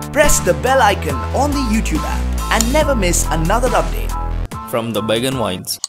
Press the bell icon on the YouTube app and never miss another update. From the Bag and Wines.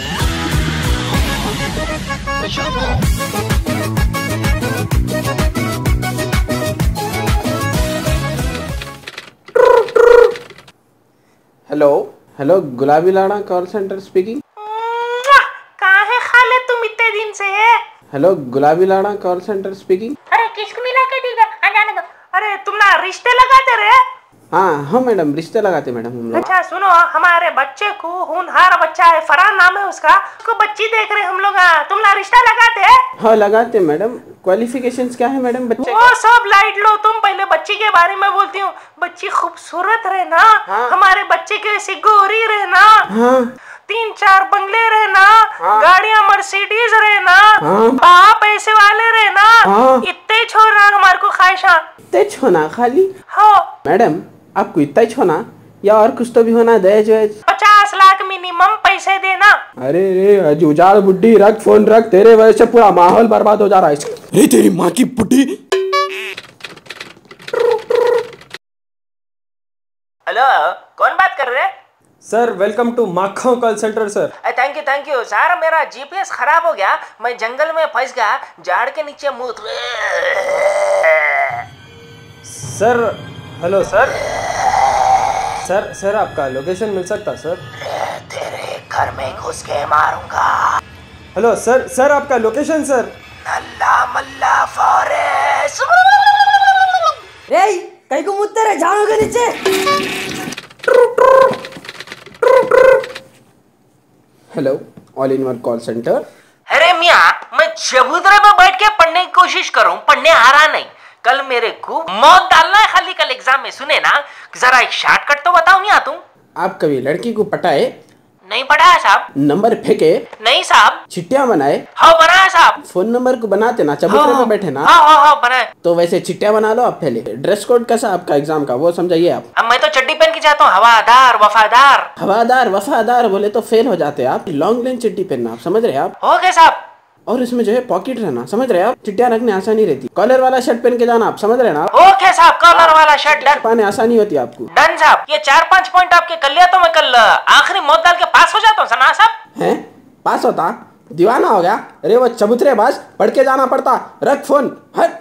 Hello Gulabi Lada call centre speaking. कहाँ है खाले तुम इतने दिन से? Hello Gulabi Lada call centre speaking. अरे किसको मिला के ठीक है जाने दो। अरे तुम ना रिश्ते लगाते रहे? हाँ मैडम रिश्ते लगाते मैडम हम लोग। अच्छा सुनो, हमारे बच्चे को होनहार बच्चा है, फरहान नाम है उसका, उसको बच्ची देख रहे हम लोग। तुम ना रिश्ता लगाते हैं? हाँ लगाते मैडम। क्वालिफिकेशंस क्या है मैडम बच्चे? वो सब लाइट लो, तुम पहले बच्ची के बारे में बोलती हूँ। बच्ची खूबसूरत रहे ना। हाँ। हमारे बच्चे के ऐसी गोरी रहे ना। हाँ 3-4 बंगले रहे ना। हाँ। गाड़ियाँ मर्सिडीज रहे ना। हाँ। बाप पैसे वाले रहे ना। हाँ। इतने छोड़ना हमारे को ख्वाहिशा। इतने छोना खाली? हाँ मैडम आपको इतना ही छोना या और कुछ तो भी होना? दहेज वहेज 50 लाख मिनिमम पैसे देना। अरे रे जुजाल बुड्ढी रख फोन रख, तेरे वजह से पूरा माहौल बर्बाद हो जा रहा है। अरे तेरी माँ की बुड्ढी। हेलो कौन बात कर रहे हैं? Sir welcome to Makhan call centre sir. Thank you sir. मेरा जीपीएस खराब हो गया, मैं जंगल में फंस गया, झाड़ के नीचे मुंह। Sir hello sir. सर आपका लोकेशन मिल सकता सर? तेरे घर में घुस के मारूंगा। हेलो सर आपका location sir? Nalla Malla forest. रे कहीं को मुद्दे रे झाड़ू के नीचे। Hello all in one call centre. अरे मियाँ, मैं चबूतरे पे बैठ के पढ़ने की कोशिश करूँ, पढ़ने आ रहा नहीं। कल मेरे को मौत डालना है खाली, कल एग्जाम में। सुने ना, जरा एक शॉर्टकट तो बताओ मियाँ तुम। आप कभी लड़की को पटाए? नहीं पढ़ाया साहब। नंबर फेंके? नहीं साहब। चिट्टियां बनाए? हाँ बनाया साहब। फोन नंबर को बनाते ना, चबूतरे पे बैठे ना? हाँ बनाया। तो वैसे चिट्टियां बना लो आप पहले। ड्रेस कोड कैसा आपका एग्जाम का वो समझाइए आप। अब मैं तो चड्डी पहन के जाता हूँ, हवादार वफादार। हवादार वफादार बोले तो फेल हो जाते आप। लॉन्ग लेंथ चिट्टी पहनना आप, समझ रहे आप? हो गए साहब। और इसमें जो है पॉकेट रहना, समझ रहे आप? चिट्टियां रखने आसानी रहती। कॉलर वाला शर्ट पहन के जाना आप, समझ रहे ना? ओके साहब, कॉलर वाला शर्ट डन। पाने आसानी होती है आपको। डन साहब। ये 4-5 पॉइंट आपके कर लिया तो मैं कल आखिरी मौत डाल के पास हो जाता हूँ सना साहब। हैं पास होता? दीवाना हो गया? अरे वो चबूतरे बाज, पढ़ के जाना पड़ता। रख फोन हट।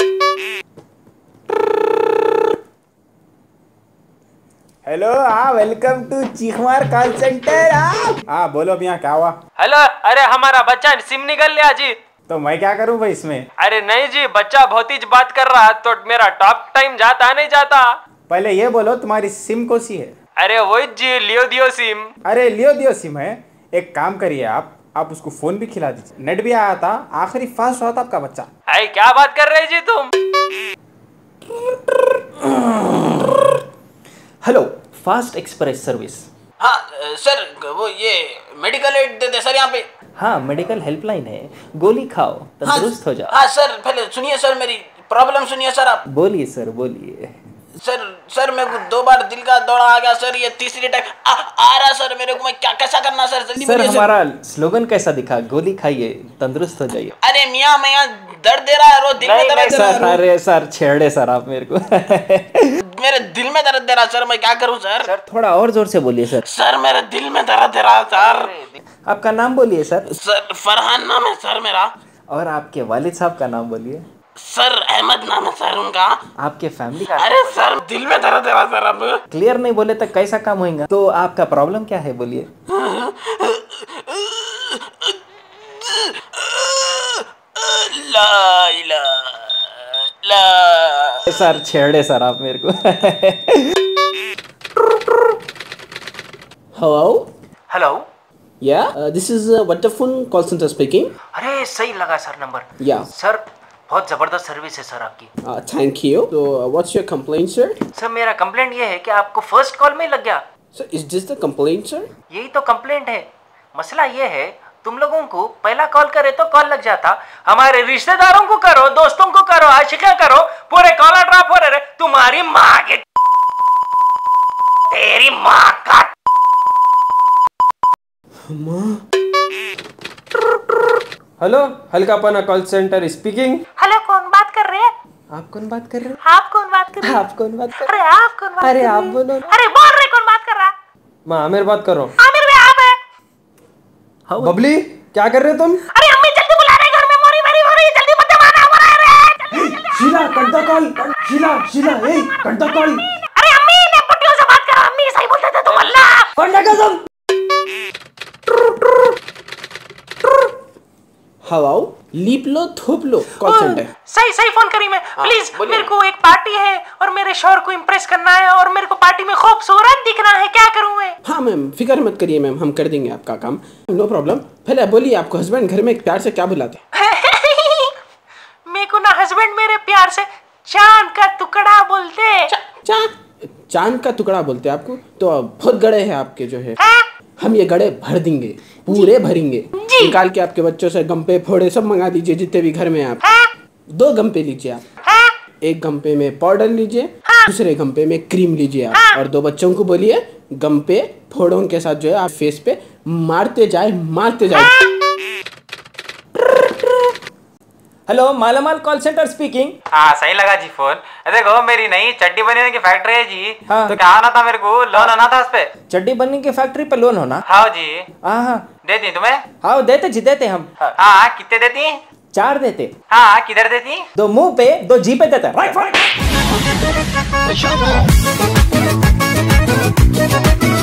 Hello welcome to Cheekhmar call centre. हाँ बोलो भैया क्या हुआ? हेलो, अरे हमारा बच्चा सिम निकल लिया जी। तो मैं क्या करूँ भाई इसमें? अरे नहीं जी, बच्चा बहुत ही बात कर रहा तो मेरा टॉक टाइम जाता नहीं जाता। पहले ये बोलो तुम्हारी सिम कौन सी है? अरे वही जी, लियो दियो सिम। अरे लियो दियो सिम है। एक काम करिए आप उसको फोन भी खिला दीजिए। नेट भी आया था, आखिरी फास्ट हुआ था आपका बच्चा। अरे क्या बात कर रहे जी तुम? Hello fast express service. हाँ सर, वो ये मेडिकल एड देते सर यहाँ पे। हाँ मेडिकल हेल्पलाइन है, गोली खाओ तंदुरुस्त हो जाओ। हाँ सर, पहले सुनिए सर, मेरी प्रॉब्लम सुनिए सर आप। बोलिए सर बोलिए। सर मेरे को 2 बार दिल का दौरा आ गया सर, ये तीसरी टाइम आ रहा सर मेरे को। मैं क्या कैसा करना सर? जल्दी सर बोलिए हमारा स्लोगन कैसा दिखा? गोली खाइए तंदुरुस्त हो जाइए। अरे मियाँ मैं यहाँ दर्द दे रहा है, रो दिल में दर्द दे रहा है। सर अरे सर छेड़े सर आप मेरे को। मेरे दिल में दर्द दे रहा है सर, मैं क्या करूँ सर? थोड़ा और जोर से बोलिए सर। सर मेरे दिल में दर्द दे रहा है सर। आपका नाम बोलिए सर। सर फरहान नाम है सर मेरा। और आपके वालिद साहब का नाम बोलिए। सर अहमद नाम है सर उनका। आपके फैमिली का? अरे सर दिल में दर्द दे रहा सर अब। क्लियर नहीं बोले तो कैसा काम होगा? तो आपका प्रॉब्लम क्या है बोलिए। सर छेड़े सर आप मेरे को। Hello yeah this is Vodafone call centre speaking. अरे सही लगा सर नंबर। या सर बहुत जबरदस्त सर्विस है सर आपकी। Thank you. तो what's your complaint sir? Sir मेरा कंप्लेंट ये है कि आपको फर्स्ट कॉल में ही लग गया। Sir is this the complaint sir? यही तो कंप्लेंट है। मसला ये है, तुम लोगों को पहला कॉल करे तो कॉल लग जाता, हमारे रिश्तेदारों को करो, दोस्तों को करो, आशिका करो, पूरे कॉल ड्रॉप हो रहे। तुम्हारी माँ के तेरी माँ का hello Halkapana call centre speaking. Hello कौन बात कर रहे हैं? आप कौन बात कर रहे हैं? आप कौन बात कर रही है? आप कौन बात कर अरे आप कौन बात अरे कर आप रही है? बोलो ना। अरे बोल रहे कौन बात कर रहा है? मैं आमिर बात कर रहा हूँ। आमिर में आप है। बबली क्या कर रहे हो तुम? अरे अम्मी जल्दी बुला रहे, घर में मोरी मेरी हो रही है, जल्दी मत माना बुला रहे। शीला कंटा कॉल, शीला ए कंटा कॉल। अरे अम्मी ने पुट्टियों से बात करो, अम्मी सही बोलते थे तुम। अल्लाह कौन कसम? हवाओ लीप लो थूप लो कॉल सेंटर। सही सही फोन करी मैं। प्लीज मेरे को एक पार्टी है और मेरे शोहर को इम्प्रेस करना है और मेरे को पार्टी में खूबसूरत दिखना है, क्या करूं मैं? हाँ मैम फिक्र मत करिए मैम, हम कर देंगे आपका काम, नो प्रॉब्लम। पहले बोलिए आपको हस्बैंड घर में प्यार से क्या बुलाते हैं? मेरे को ना हस्बैंड मेरे प्यार से चांद का टुकड़ा बोलते। चांद का टुकड़ा बोलते हैं आपको? तो बहुत गड़े हैं आपके जो है। हाँ? हम ये गड़े भर देंगे, पूरे भरेंगे। निकाल के आपके बच्चों से गम्पे फोड़े सब मंगा दीजिए जितने भी घर में आप। हाँ? 2 गम्पे लीजिए आप। हाँ? एक गम्पे में पाउडर लीजिए, दूसरे गम्पे में क्रीम लीजिए आप। हाँ? और 2 बच्चों को बोलिए गम्पे फोड़ों के साथ जो है आप फेस पे मारते जाए। हेलो मालामाल कॉल सेंटर स्पीकिंग। हाँ सही लगा जी फोन। देखो मेरी नई चड्डी बनने की फैक्ट्री है जी। हाँ। तो क्या आना था मेरे को, लोन आना था उस पे। चड्डी बनने की फैक्ट्री पे लोन होना? हाँ जी। हाँ देती तुम्हें? हाँ देते हम। हाँ कितने देती? 4 देते। हाँ किधर देती? 2 मुंह पे 2 जी पे देता। राइट।